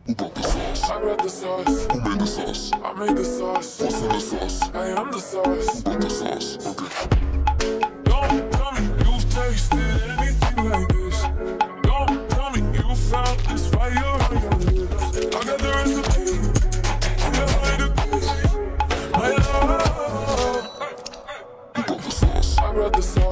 Who brought the sauce? I brought the sauce. Who made the sauce? I made the sauce. What's in the sauce? I am the sauce. Who brought the sauce? Okay. Don't tell me you've tasted anything like this. Don't tell me you found this fire on your lips. I got the recipe. Behind the beat. My love. Who brought the sauce? I brought the sauce.